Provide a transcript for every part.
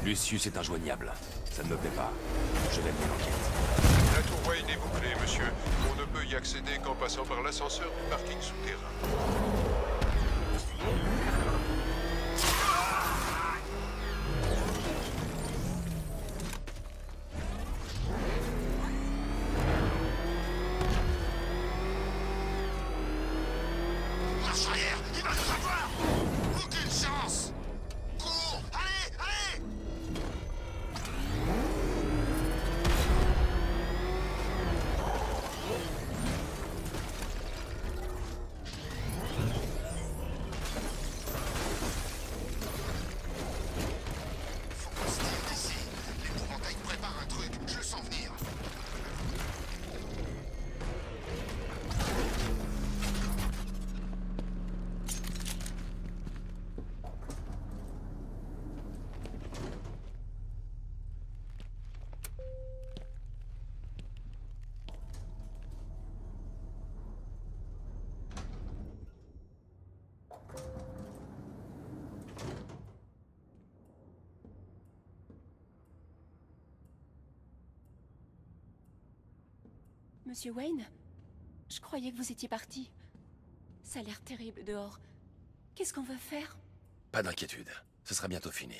Lucius est injoignable. Ça ne me plaît pas. Je vais mener l'enquête. La tour Wayne est bouclée, monsieur. On ne peut y accéder qu'en passant par l'ascenseur du parking souterrain. Marche arrière, il va nous avoir! Aucune chance! Cours! Allez, allez! Faut qu'on se tire d'ici. L'épouvantail prépare un truc, je le sens venir. Monsieur Wayne, je croyais que vous étiez parti. Ça a l'air terrible dehors. Qu'est-ce qu'on va faire? Pas d'inquiétude. Ce sera bientôt fini.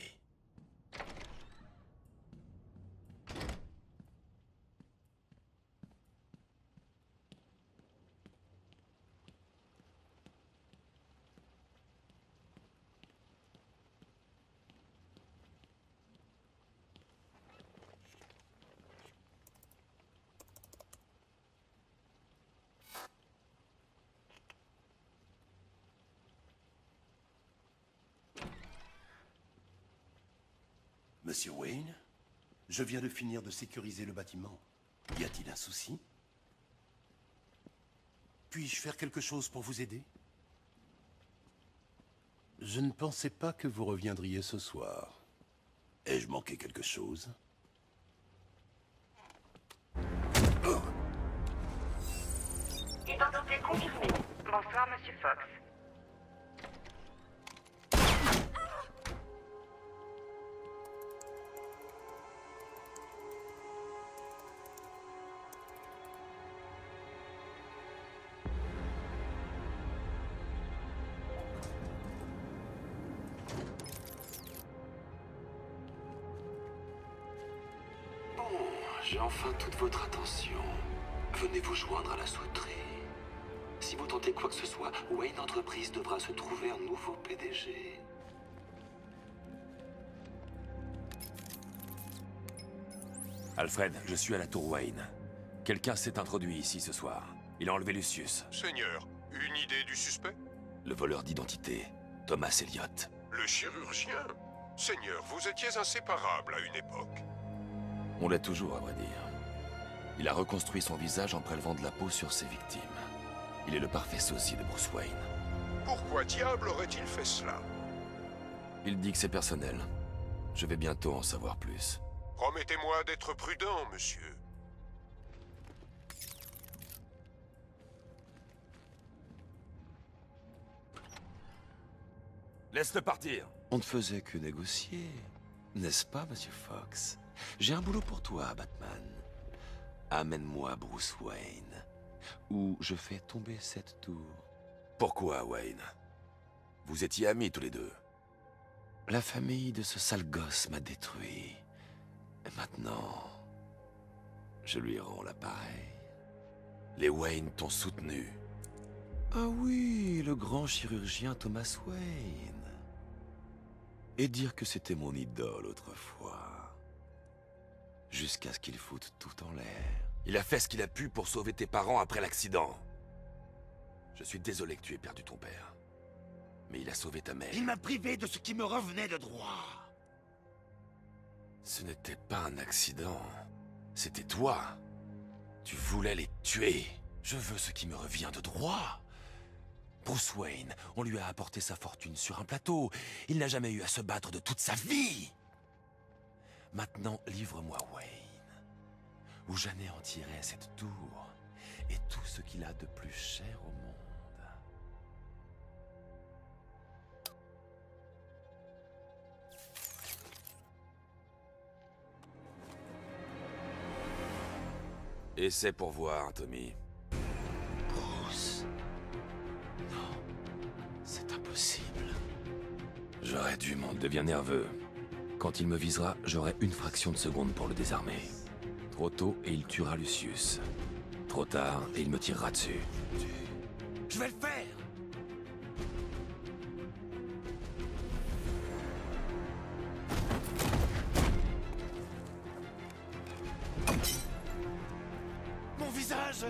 Monsieur Wayne, je viens de finir de sécuriser le bâtiment. Y a-t-il un souci? Puis-je faire quelque chose pour vous aider? Je ne pensais pas que vous reviendriez ce soir. Ai-je manqué quelque chose? Identité confirmée. Bonsoir, Monsieur Fox. Bon, j'ai enfin toute votre attention. Venez vous joindre à la sauterie. Si vous tentez quoi que ce soit, Wayne Entreprise devra se trouver un nouveau PDG. Alfred, je suis à la tour Wayne. Quelqu'un s'est introduit ici ce soir. Il a enlevé Lucius. Seigneur, une idée du suspect? Le voleur d'identité, Thomas Elliott. Le chirurgien? Seigneur, vous étiez inséparables à une époque. On l'est toujours, à vrai dire. Il a reconstruit son visage en prélevant de la peau sur ses victimes. Il est le parfait sosie de Bruce Wayne. Pourquoi diable aurait-il fait cela? Il dit que c'est personnel. Je vais bientôt en savoir plus. Promettez-moi d'être prudent, monsieur. Laisse-le partir. On ne faisait que négocier, n'est-ce pas, Monsieur Fox? J'ai un boulot pour toi, Batman. Amène-moi Bruce Wayne, ou je fais tomber cette tour. Pourquoi, Wayne? Vous étiez amis tous les deux. La famille de ce sale gosse m'a détruit. Et maintenant, je lui rends l'appareil. Les Wayne t'ont soutenu. Ah oui, le grand chirurgien Thomas Wayne. Et dire que c'était mon idole autrefois. Jusqu'à ce qu'il foute tout en l'air. Il a fait ce qu'il a pu pour sauver tes parents après l'accident. Je suis désolé que tu aies perdu ton père. Mais il a sauvé ta mère. Il m'a privé de ce qui me revenait de droit. Ce n'était pas un accident. C'était toi. Tu voulais les tuer. Je veux ce qui me revient de droit. Bruce Wayne, on lui a apporté sa fortune sur un plateau. Il n'a jamais eu à se battre de toute sa vie. Maintenant, livre-moi Wayne, ou j'anéantirai cette tour et tout ce qu'il a de plus cher au monde. Essaie pour voir, Tommy. Bruce. Non. C'est impossible. J'aurais dû m'en devenir nerveux. Quand il me visera, j'aurai une fraction de seconde pour le désarmer. Trop tôt et il tuera Lucius. Trop tard et il me tirera dessus. Je vais le faire! Mon visage!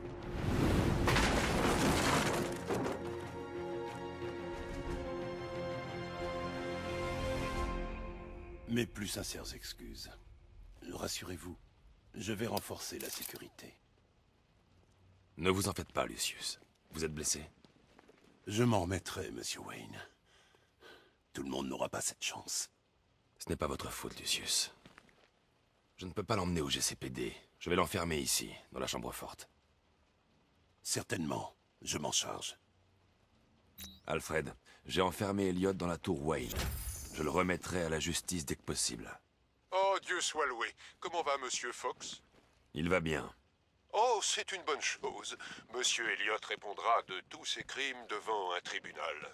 Mes plus sincères excuses. Rassurez-vous, je vais renforcer la sécurité. Ne vous en faites pas, Lucius. Vous êtes blessé? Je m'en remettrai, Monsieur Wayne. Tout le monde n'aura pas cette chance. Ce n'est pas votre faute, Lucius. Je ne peux pas l'emmener au GCPD. Je vais l'enfermer ici, dans la chambre forte. Certainement, je m'en charge. Alfred, j'ai enfermé Elliot dans la tour Wayne. Je le remettrai à la justice dès que possible. Oh, Dieu soit loué. Comment va Monsieur Fox? Il va bien. Oh, c'est une bonne chose. Monsieur Elliot répondra de tous ses crimes devant un tribunal.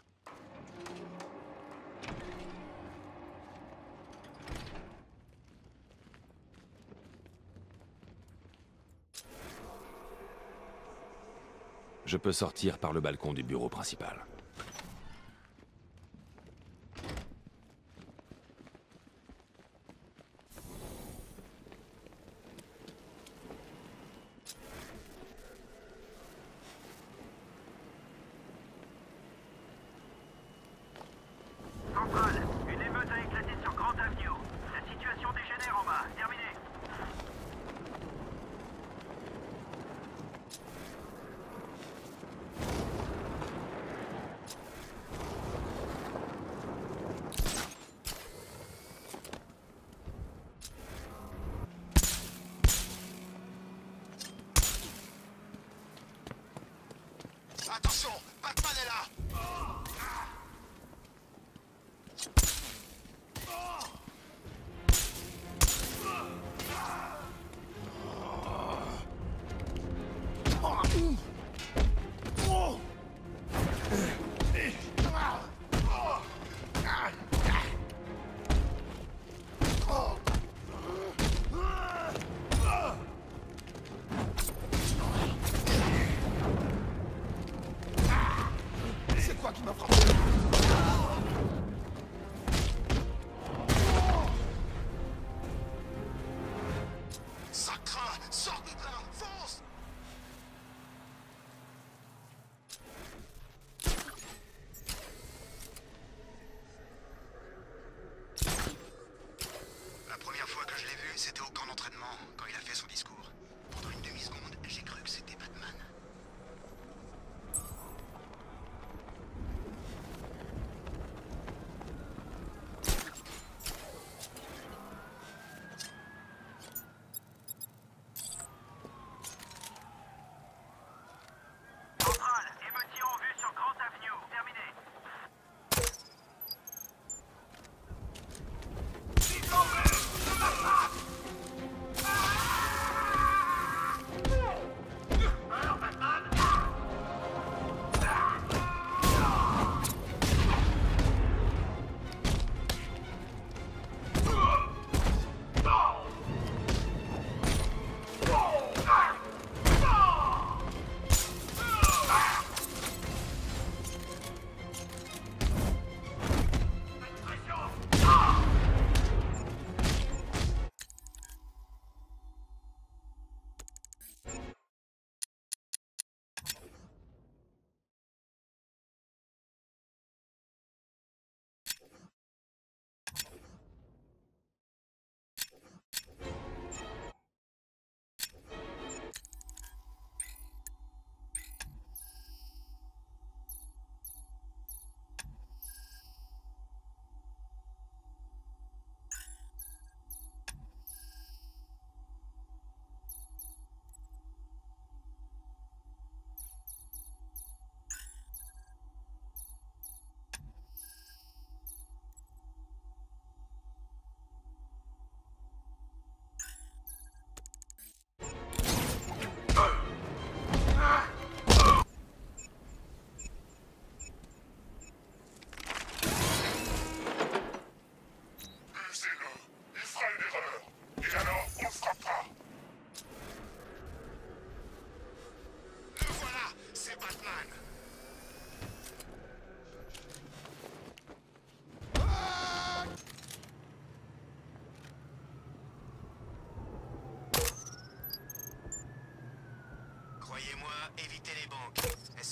Je peux sortir par le balcon du bureau principal. Centrale, une émeute a éclaté sur Grand Avenue. La situation dégénère en bas. Terminé. Attention, Batman est là! C'est quoi qui m'a frappé? Ça craint! Sors de là! Fonce! La première fois que je l'ai vu, c'était au camp d'entraînement, quand il a fait son discours. Pendant une demi-seconde, j'ai cru que c'était Batman.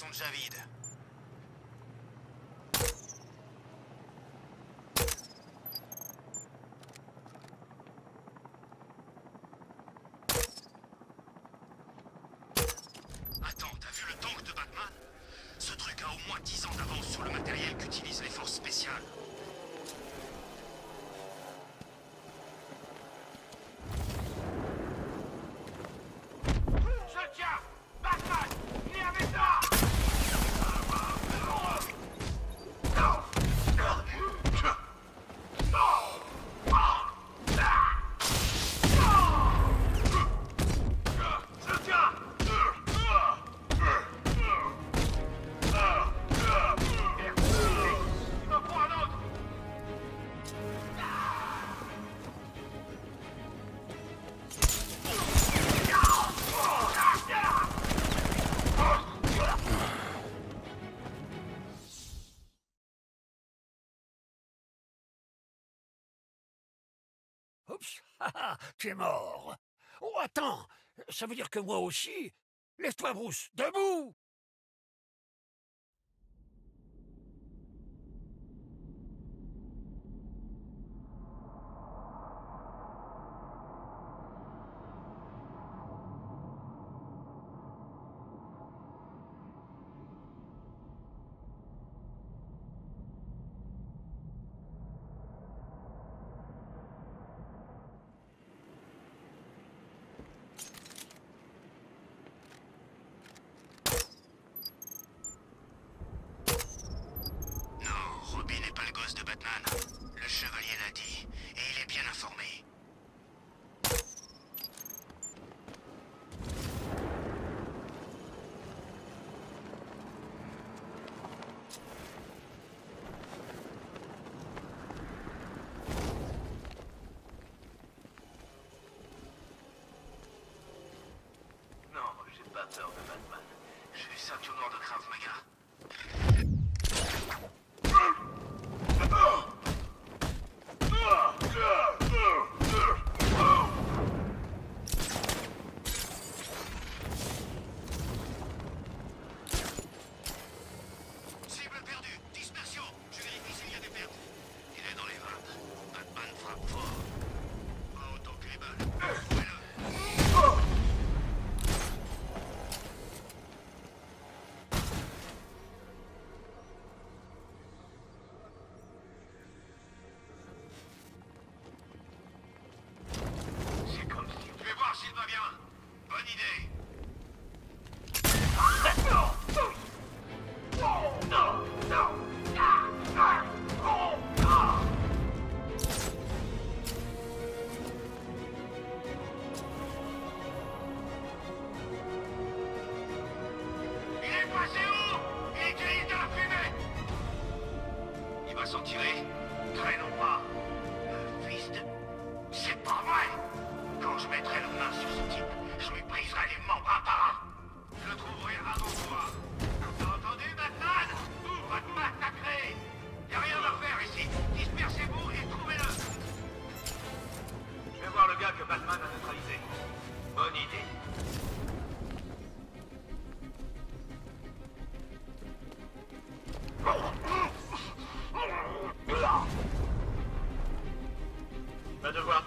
sont déjà vides. Attends, t'as vu le tank de Batman? Ce truc a au moins 10 ans d'avance sur le matériel qu'utilisent les forces spéciales. Je tiens! Batman! Il est avec toi! Je tiens! Il m'en faut un autre! Oups, tu es mort. Oh, attends, ça veut dire que moi aussi? Lève-toi, Bruce, debout! Non, Robin n'est pas le gosse de Batman. Le chevalier l'a dit, et il est bien informé. Non, j'ai pas peur de Batman. J'ai ceinture noire de Krav Maga. Cible perdue, dispersion. Je vérifie s'il y a des pertes. Il est dans les vannes. Batman frappe fort. Pas autant que les balles. Trouvez-le. C'est comme si... Je vais voir s'il va bien. Bonne idée. Il est passé où? Il est gris dans la fumée! Il va s'en tirer. Traînons pas. Le fils de... C'est pas vrai. Quand je mettrai la main sur ce type, je lui briserai les membres un par un. Je le trouverai avant toi. T'as entendu, Batman? Où va te massacrer? Y'a rien à faire ici. Dispersez-vous et trouvez-le. Je vais voir le gars que Batman a neutralisé. Bonne idée. Va devoir...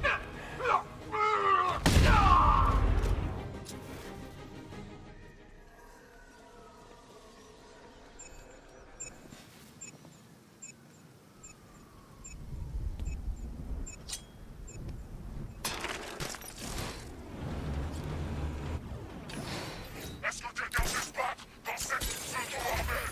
Est-ce que quelqu'un sait se battre dans cette pseudo-armée?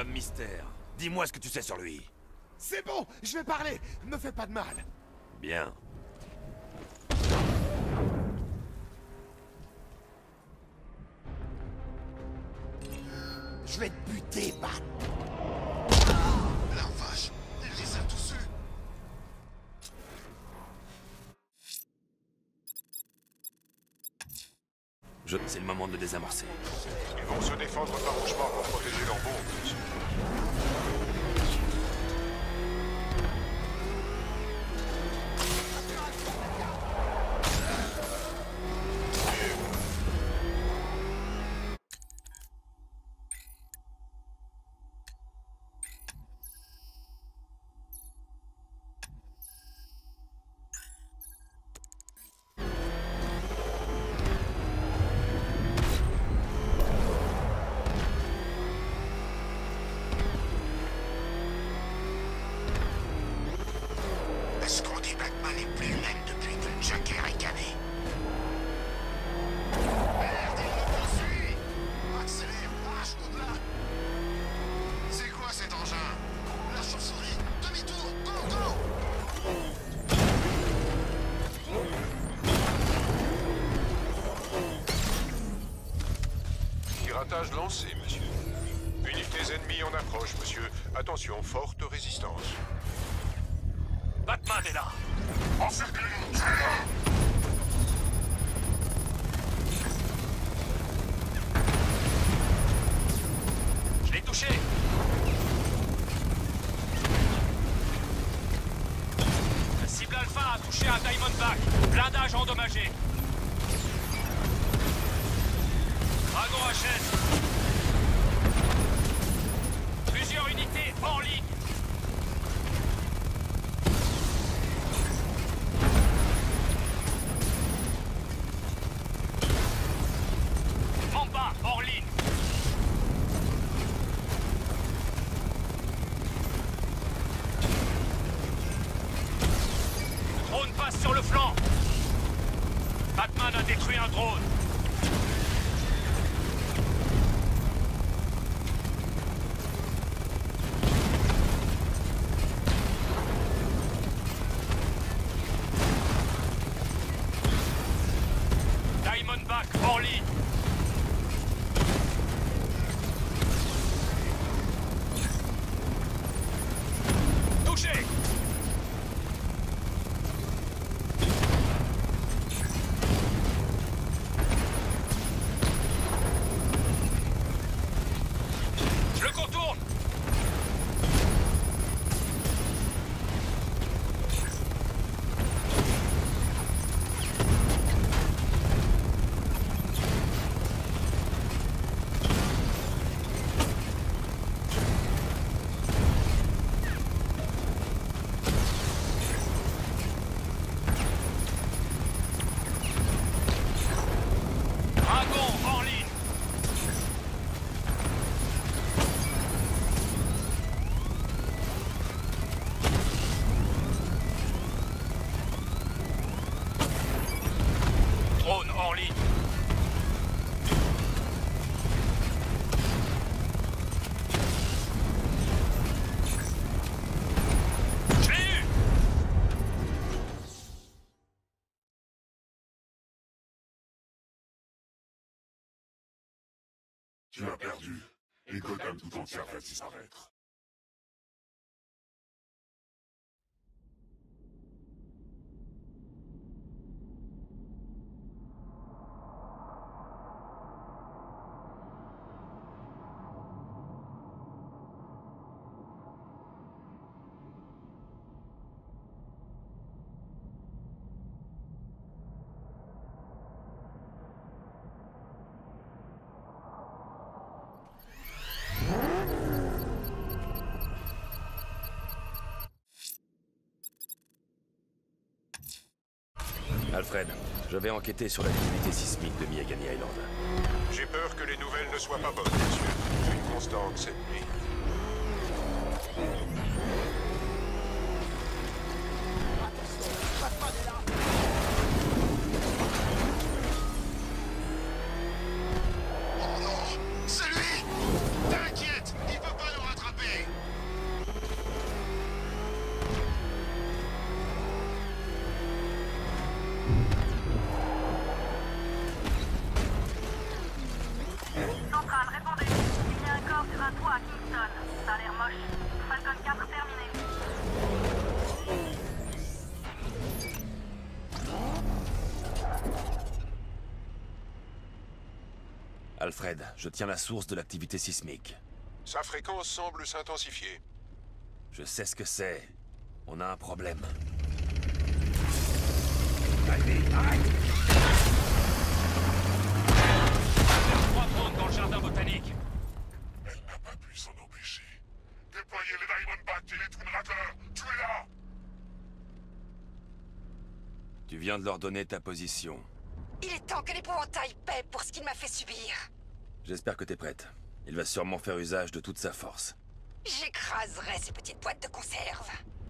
de mystère. Dis-moi ce que tu sais sur lui. C'est bon, je vais parler. Me fais pas de mal. Bien. Je vais te buter, Bat. La vache, elle les a tous eus. C'est le moment de le désamorcer. Ils vont se défendre farouchement pour protéger leur bourse. Est-ce qu'on dit Batman est plus humaine depuis que Jack est ricané? Merde, il nous poursuit! Accélère, arrache-nous de là! C'est quoi cet engin? La chauve-souris! Demi-tour! Go, go! Piratage lancé, monsieur. Unités ennemies en approche, monsieur. Attention, forte résistance. Batman est là. Je l'ai touché. La cible alpha a touché un Diamondback. Blindage endommagé. Dragon HS. Plusieurs unités hors ligne. Mamba hors ligne. Drone passe sur le flanc. Batman a détruit un drone. Diamondback hors ligne. Touché. Je le contourne. Dragon hors ligne. Drone hors ligne. Je l'ai eu. Tu as perdu, et Gotham tout entière va disparaître. Alfred, je vais enquêter sur l'activité sismique de Miagani Island. J'ai peur que les nouvelles ne soient pas bonnes, monsieur. Une constante cette nuit. Oh non! C'est lui! T'inquiète, il peut pas nous rattraper! Alfred, je tiens la source de l'activité sismique. Sa fréquence semble s'intensifier. Je sais ce que c'est. On a un problème. Allez, arrête! 3 drones dans le jardin botanique. Elle n'a pas pu s'en empêcher. Déployez les Diamondbats et les Twin Ratters. Tuez-la! Tu viens de leur donner ta position. Il est temps que l'épouvantail paie pour ce qu'il m'a fait subir. J'espère que t'es prête. Il va sûrement faire usage de toute sa force. J'écraserai ces petites boîtes de conserve.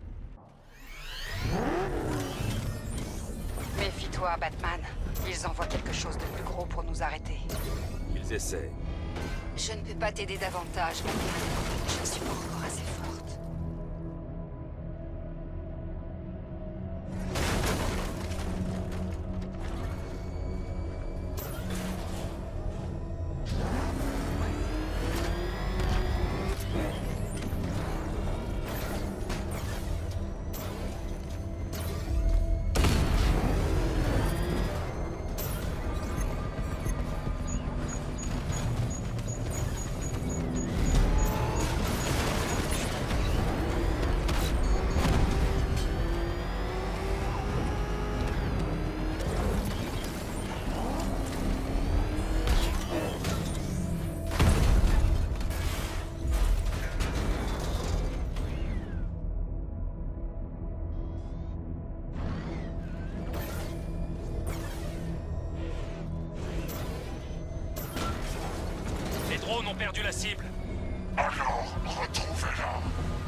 Méfie-toi, Batman. Ils envoient quelque chose de plus gros pour nous arrêter. Ils essaient. Je ne peux pas t'aider davantage, Batman. Je ne suis pas encore assez forte. Les drones ont perdu la cible. Alors, retrouvez-la!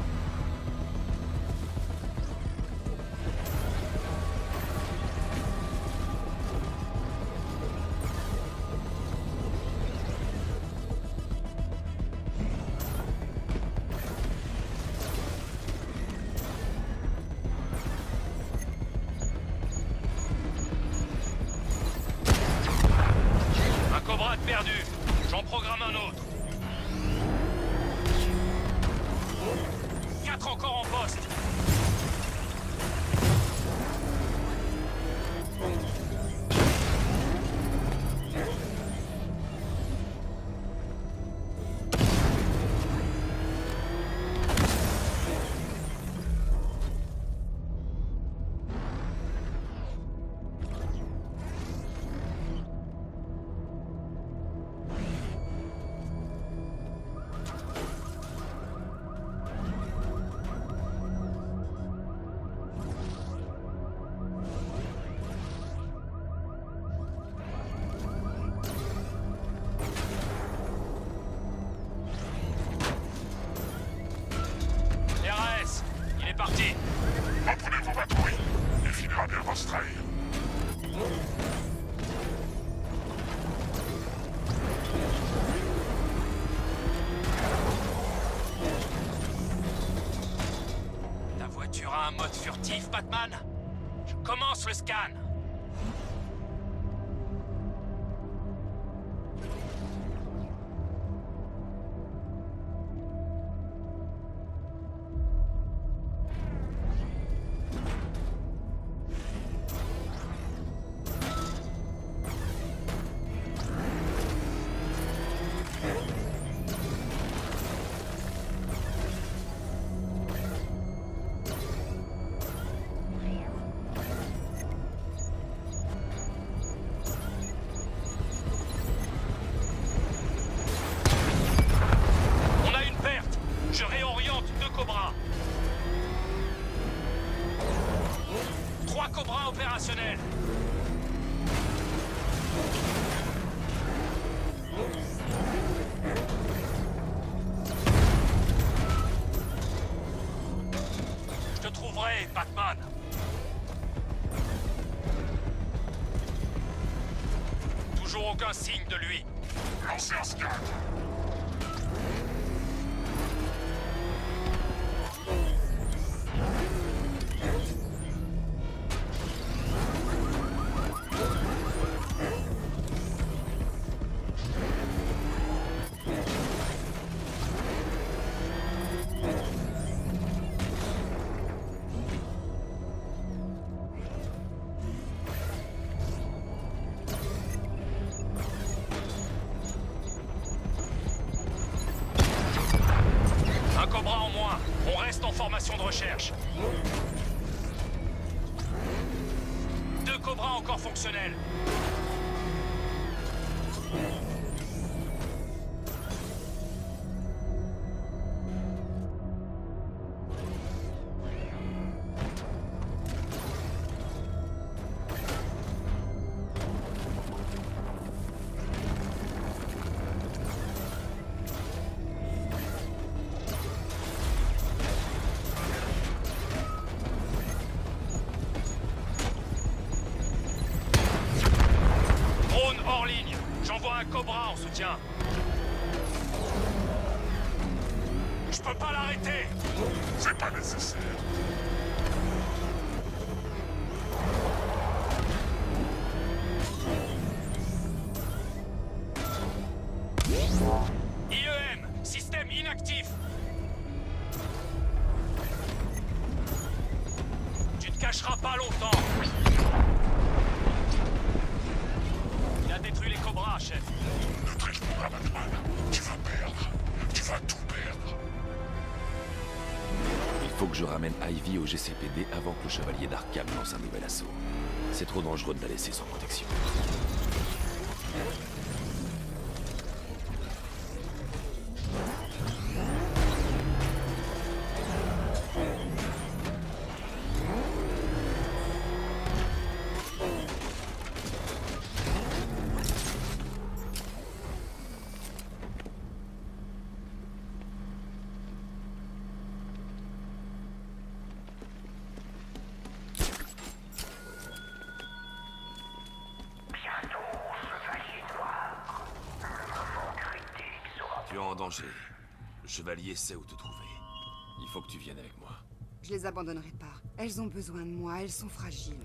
Un Cobra de perdu. J'en programme un autre. 4 encore en poste. RAS, il est parti. Apprenez vos patrouilles. Il finira bien par se trahir. Ta voiture a un mode furtif, Batman? Je commence le scan. On a une perte. Je réoriente 2 Cobras. 3 Cobras opérationnels. Je te trouverai, Batman. Toujours aucun signe de lui. Lancez un scan. recherche. 2 Cobras encore fonctionnels. Cobra en soutien. Je peux pas l'arrêter. C'est pas nécessaire. IEM, système inactif. Tu te cacheras pas longtemps. Il a détruit les Cobras, chef. Ne triche pas, Batman. Tu vas perdre. Tu vas tout perdre. Il faut que je ramène Ivy au GCPD avant que le Chevalier d'Arkham lance un nouvel assaut. C'est trop dangereux de la laisser sans protection. Tu es en danger. Le Chevalier sait où te trouver. Il faut que tu viennes avec moi. Je les abandonnerai pas. Elles ont besoin de moi, elles sont fragiles.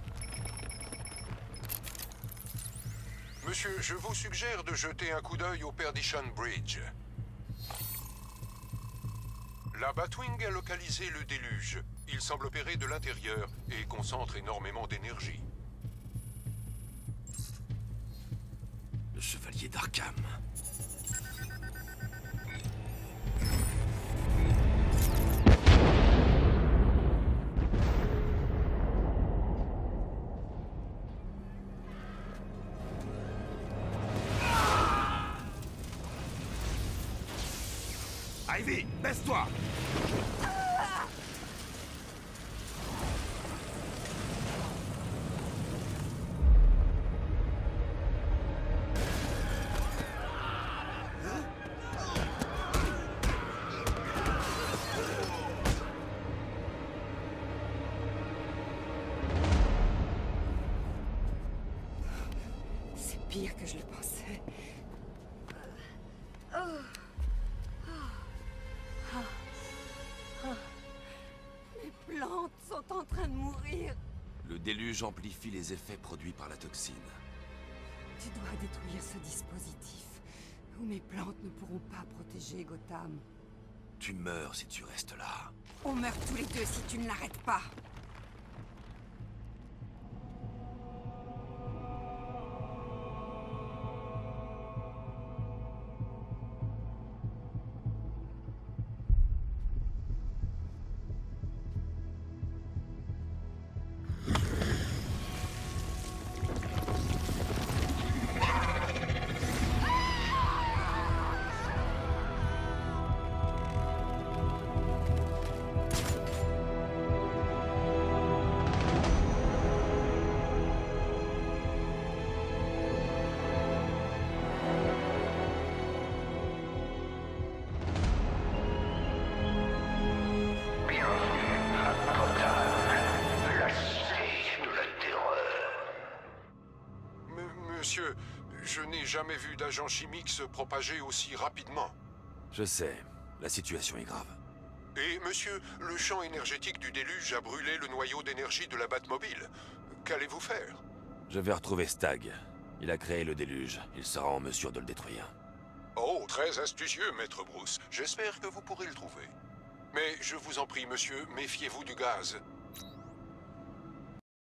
Monsieur, je vous suggère de jeter un coup d'œil au Perdition Bridge. La Batwing a localisé le déluge. Il semble opérer de l'intérieur et concentre énormément d'énergie. Le Chevalier d'Arkham. Ivy, baisse-toi! C'est pire que je le pensais. Mes plantes sont en train de mourir. Le déluge amplifie les effets produits par la toxine. Tu dois détruire ce dispositif, ou mes plantes ne pourront pas protéger Gotham. Tu meurs si tu restes là. On meurt tous les deux si tu ne l'arrêtes pas. Monsieur, je n'ai jamais vu d'agent chimique se propager aussi rapidement. Je sais, la situation est grave. Et monsieur, le champ énergétique du déluge a brûlé le noyau d'énergie de la Batmobile. Qu'allez-vous faire? Je vais retrouver Stag. Il a créé le déluge. Il sera en mesure de le détruire. Oh, très astucieux, maître Bruce. J'espère que vous pourrez le trouver. Mais je vous en prie, monsieur, méfiez-vous du gaz.